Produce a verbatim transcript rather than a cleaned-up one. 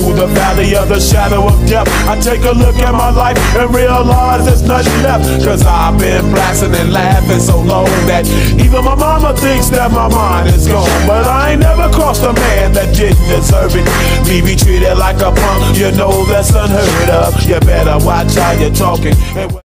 through the valley of the shadow of death, I take a look at my life and realize there's nothing left. Cause I've been blasting and laughing so long that even my mama thinks that my mind is gone. But I ain't never crossed a man that didn't deserve it. Me be treated like a punk, you know that's unheard of. You better watch how you're talking.